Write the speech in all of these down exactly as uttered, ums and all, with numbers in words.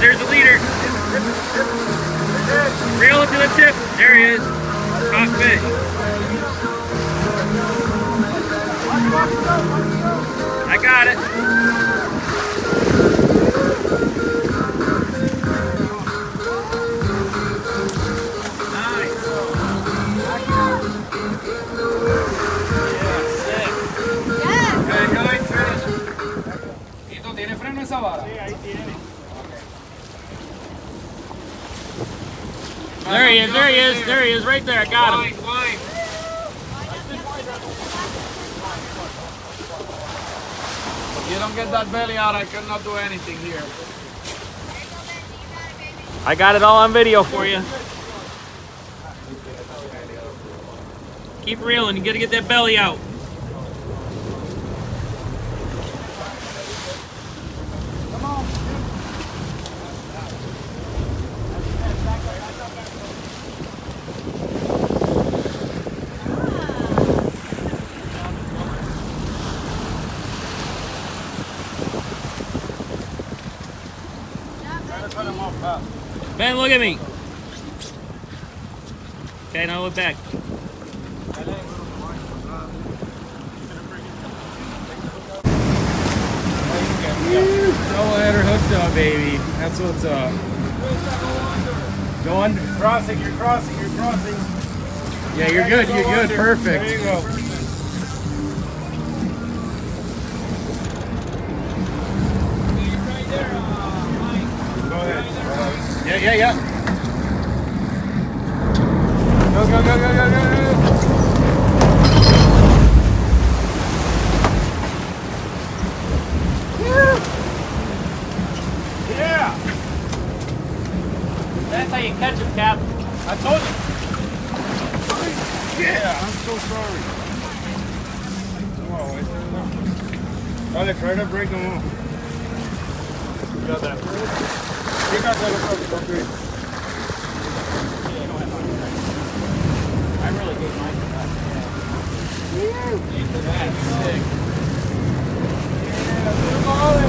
there's the leader. Reel it to the tip. There he is. Caught fish. I got it. Nice. Yeah, sick. Yeah. Okay, guys, finish. ¿Y tú tienes freno esa vara? Sí, ahí tiene. There he is, there he is, there he is, right there, I got him. If you don't get that belly out, I cannot do anything here. I got it all on video for you. Keep reeling, you gotta get that belly out. Come on. Ben, look at me. Okay, now look back. Double header hooked up, baby. That's what's up. Go under. Crossing, you're crossing, you're crossing. Yeah, you're good, you're good. Perfect. There you go. Yeah, yeah, yeah. Go, go, go, go, go, go, go. Yeah. That's how you catch him, Cap. I told you. Yeah, I'm so sorry. Come on, wait there. Dale, try to break them off. You got that. You got that. Okay. I really gave mine to that. Yeah. That's sick. Yeah,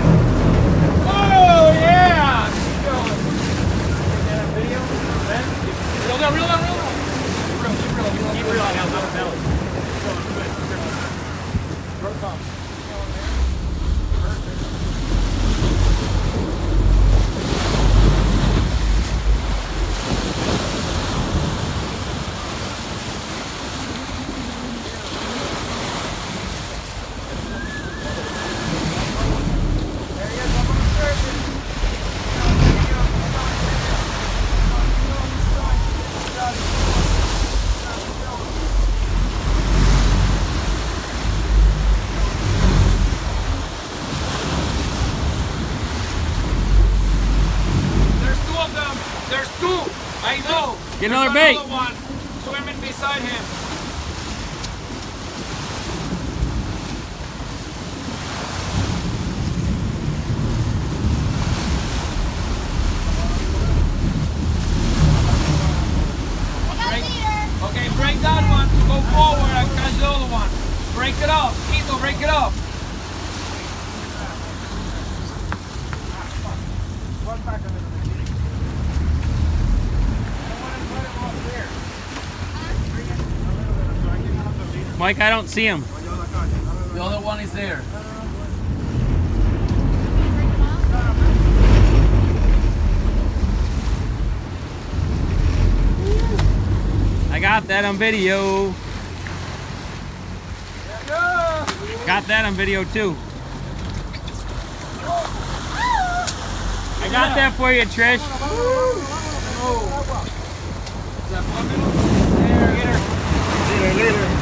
oh, yeah! Keep going. Is that a video? Ben? Reel down, reel down, reel down. Keep reeling, keep reeling. Keep reeling out the belly. Good, good. There's two. I know. Get another bait. Another one swimming beside him. Break, okay, break that one to go forward and catch the other one. Break it up. Quito, break it up. One back a little bit. Mike, I don't see him. The other one is there. I got that on video. Got that on video too. I got that for you, Trish. There, get her. Later, later.